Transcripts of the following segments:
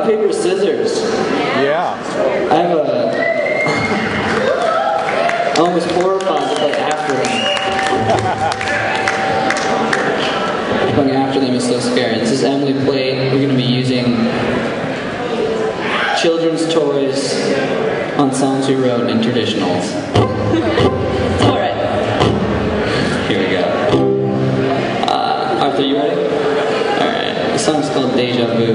paper, scissors. Yeah. I have I'm almost horrified to play after them. Playing after them is so scary. This is Emily Plate. We're going to be using children's toys on songs we wrote in traditionals. Alright. Here we go. Arthur, you ready? Alright. The song's called Deja Vu.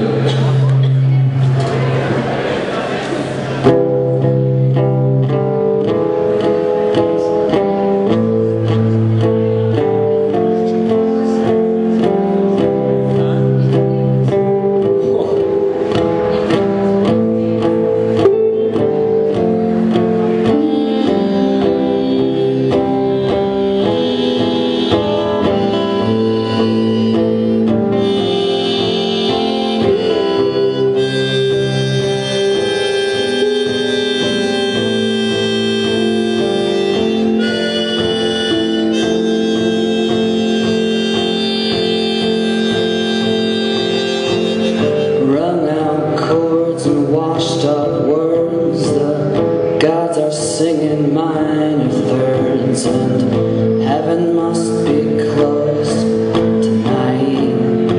Washed up words, the gods are singing minor thirds, and heaven must be closed tonight.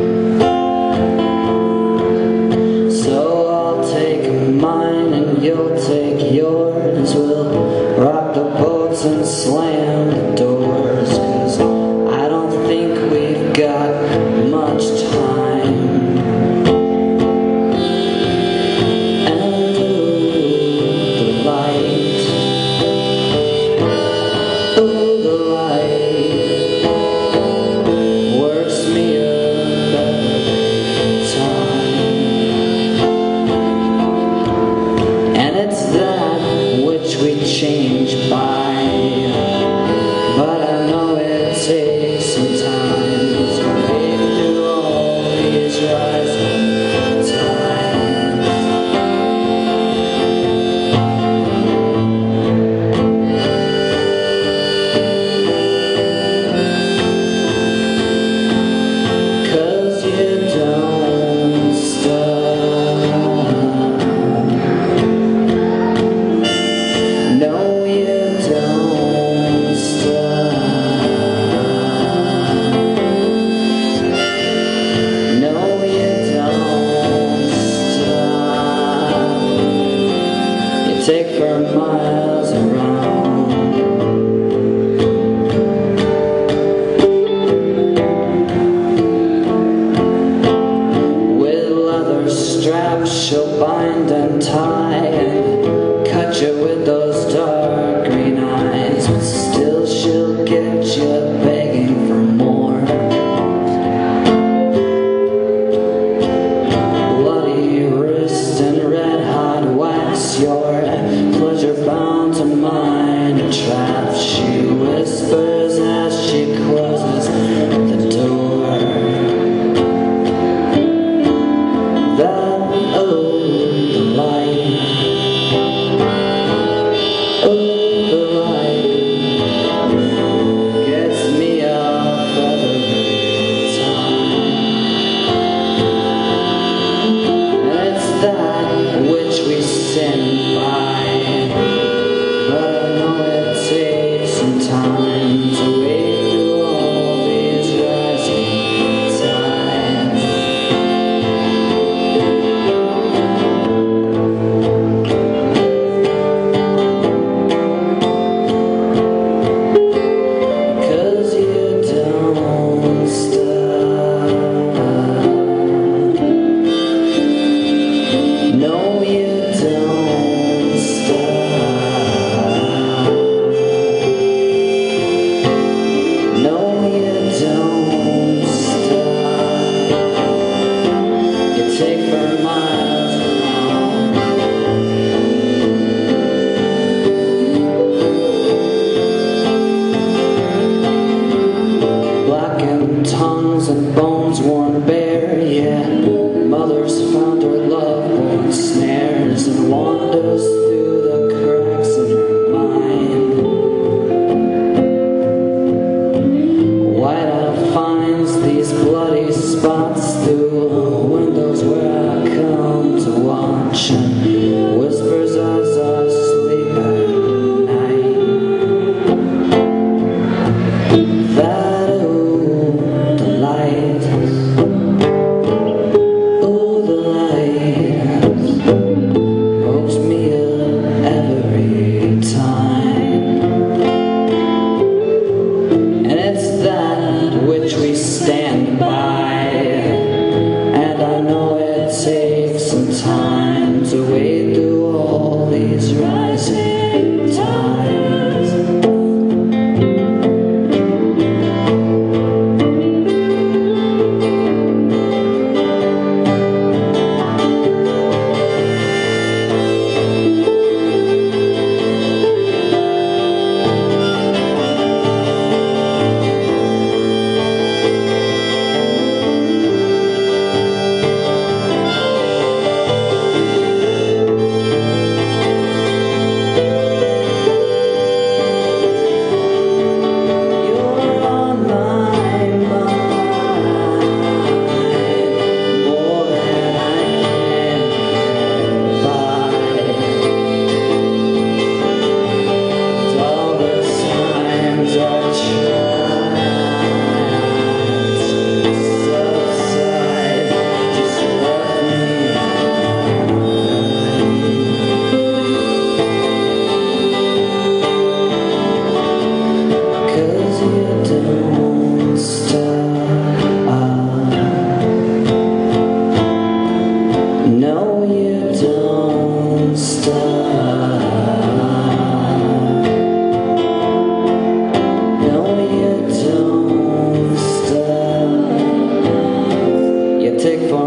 So I'll take mine and you'll take yours. We'll rock the boats and slam the doors, 'cause I don't think we've got much time. Change by, but I know it takes some time to wade through all these rising times. 'Cause you don't stop. No, you don't stop. No, you don't stop. You take for miles around. With leather straps she'll bind and tie and cut you with those dark green eyes, but still she'll get you begging for more. Bloody wrist and red hot wax, your pleasure bound to mine a trap, she whispers as she closes the door. That, oh, the light. Oh, the light gets me up every time. And it's that which we sin by, but I know it takes some time to wade through all these rising tides. 'Cause you don't stop. No, you don't stop. No, you don't stop. You take for miles around. Blackened tongues and bones worn bare, yeah. Mothers found her love-born snares and wanders through the cracks in her mind. Whiteout finds these bloody spots through windows where I come to walk.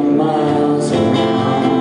miles around.